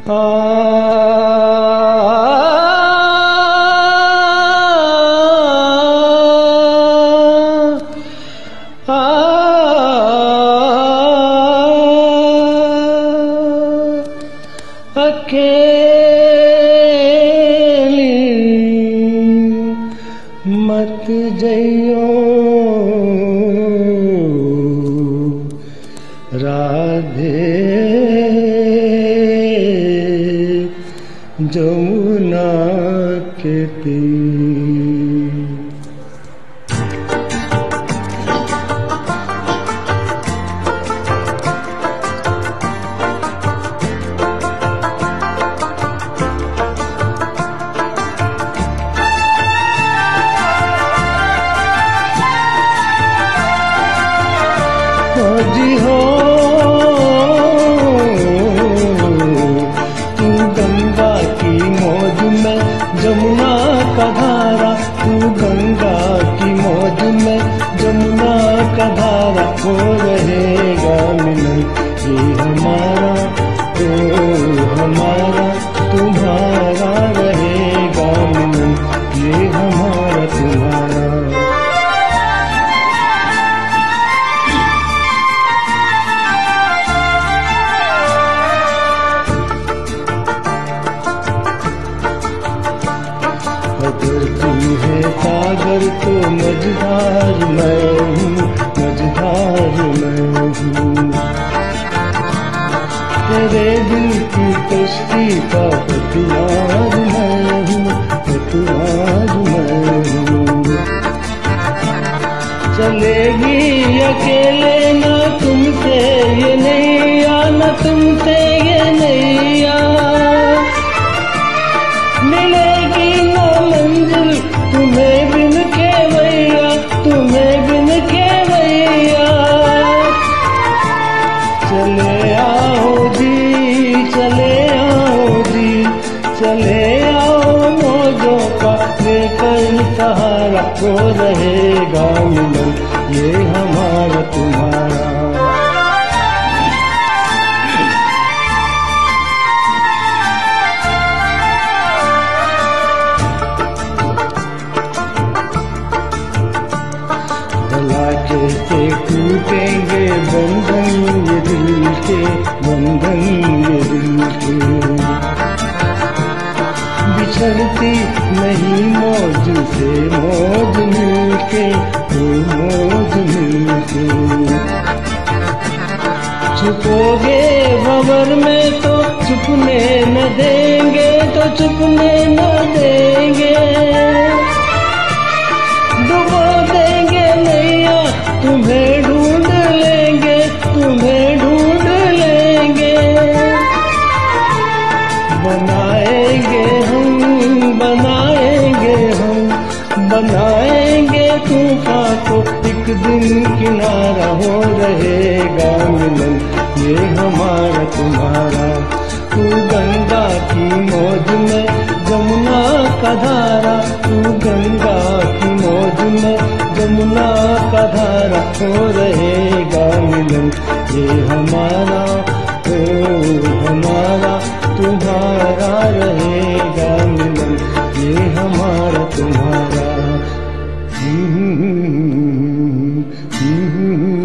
अकेली मत जइयो राधे जमुना के तीर। जी हो तू गंगा की मौज में जमुना का धारा, तू गंगा की मौज में जमुना का धारा हो रहेगा मिलन ये हमारा ओ हमारा तुम्हारा रहेगा मिलन ये हमारा तुम्हारा। अगर तू है सागर तो मझधार मैं हूँ, मझधार मैं हूँ। तेरे दिल की कश्ती का पतवार मैं हूँ, पतवार मैं हूँ। चलेगी अकेले न तुमसे ये नैया, न तुमसे ये नैया। मिलेगी न मंजिल तुम्हें बिन केवैया, तुम्हें बिन केवैया। चले आओ जी, चले आओ जी, चले आओ मौजों का लेकर सहारा हो रहेगा मिलन ये हमारा तुम्हारा। कैसे टूटेंगे बंधन ये दिल के, बंधन ये दिल के। बिछड़ती नहीं मौज से मौज मिलके, मौज मिलके। छुपोगे भंवर में तो छुपने न देंगे, तो छुपने न देंगे। डुबो देंगे नैया तुम्हें ढूंढ लेंगे, तुम्हें ढूंढ लेंगे। बनाएंगे हम, बनाएंगे हम, बनाएंगे तूफान को एक दिन किनारा हो रहेगा मिलन ये हमारा तुम्हारा। तू गंगा की मौज में जमुना का धारा, तू गंगा की मौज में जमुना का धारा हो रहेगा मिलन ये हमारा ओ हमारा तुम्हारा रहेगा मिलन ये हमारा तुम्हारा।